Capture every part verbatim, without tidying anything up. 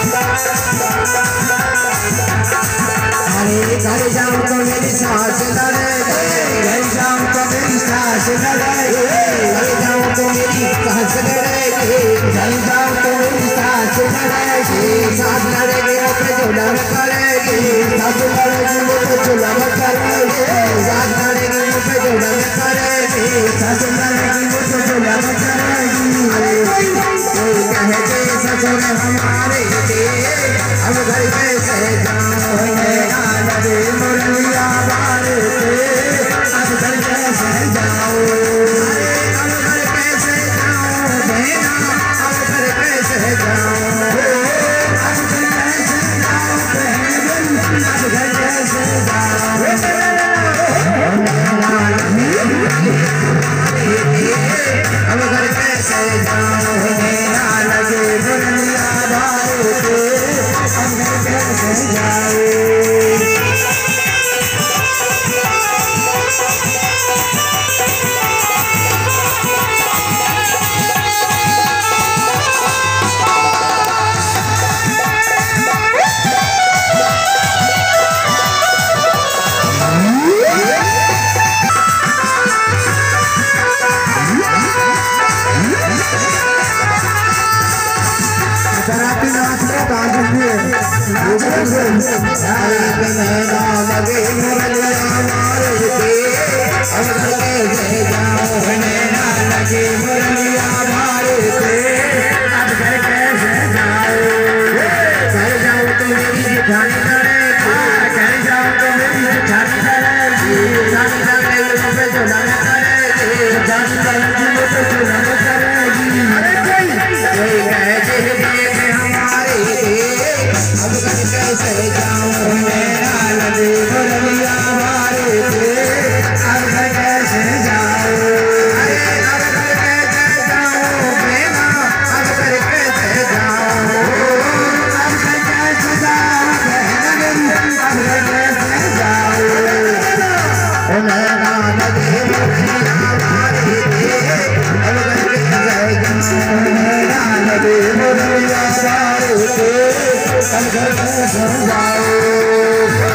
अरे घर जाऊं तो मेरी सास लड़े, घर जाऊं तो मेरी सास लड़े, घर जाऊं तो मेरी सास लड़े, घर जाऊं तो मेरी सास लड़े, सास लड़ेगी वो पे जुलम करेगी, सास लड़ेगी वो पे जुलम करेगी, सास लड़ेगी वो पे जुलम करेगी, सास लड़ेगी वो पे जुलम करेगी। अरे कोई कोई कहते ससुर हमारे थे, अब घर कैसे जाऊं मेरा लगे मुरलिया बारे थे, अब घर कैसे जाऊं, अरे अब घर कैसे जाऊं बहना, अब घर कैसे जाऊं, अब घर कैसे जाऊं बहन, अब घर कैसे जाऊं, अब घर कैसे जाऊं मेरा लगे मुरलिया बारे थे, अब घर कैसे जाऊं। शराबी नाच में कांड हुए, अरे नैना लगे मुरलिया मारे थे, अब घर कैसे जाऊं नैना लगे मुरलिया मारे थे, अब घर कैसे जाऊं, घर जाऊं तो मेरी जिठानी लड़ेगी, घर जाऊं तो मेरी जिठानी लड़ेगी, जानी लड़ेगी वो पे जुलम करेगी, जानी लड़ेगी वो पे जुलम करेगी। अरे कोई कोई कहते देख हमारे थे, अब घर कैसे जाऊं मेरा लगे मुरलिया मारे थे, अब घर कैसे जाऊं, अरे अब घर कैसे जाऊं मेरा, अब घर कैसे जाऊं, अब घर कैसे जाऊं बहन, अब घर कैसे जाऊं, नैना लगे मुरलिया मारे थे, अब घर कैसे जाऊं, नैना लगे मुरलिया मारे थे, अब घर कैसे जाऊं।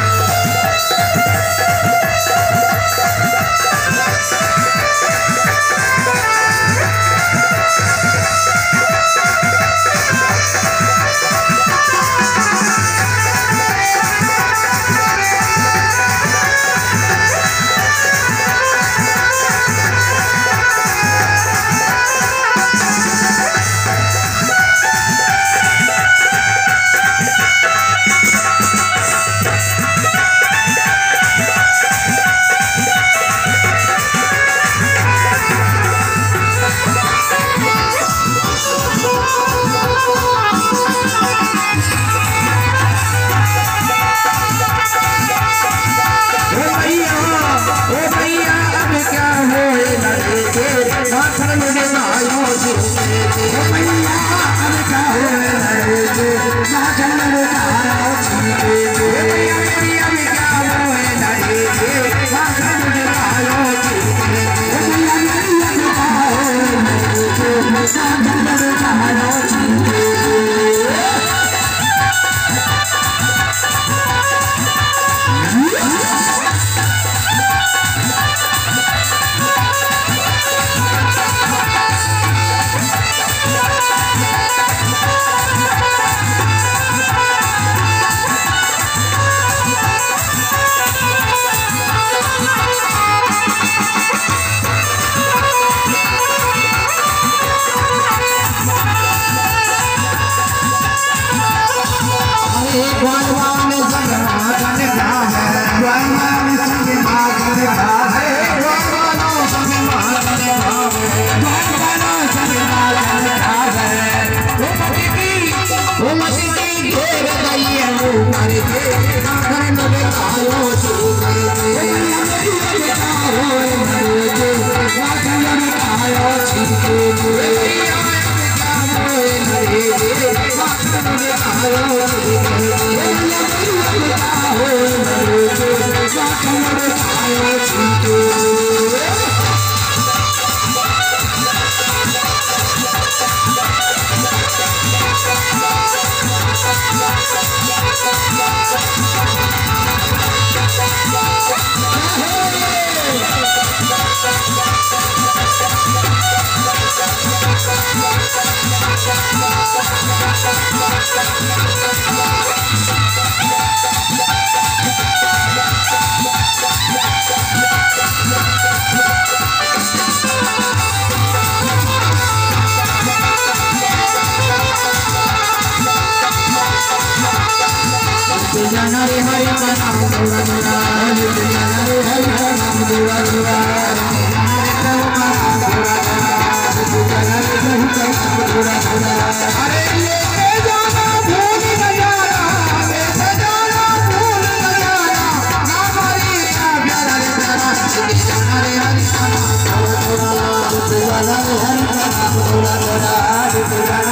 जाना रे हरि का नाम दूरा दूरा, जाना रे हरि का नाम दूरा दूरा, जाना रे हरि का नाम दूरा दूरा। अरे लेके जाना भूल न जाना, लेके जाना भूल न जाना, हमारी का प्यारा रे प्यारा, जाना रे हरि का नाम दूरा दूरा, जाना रे हरि का नाम दूरा दूरा।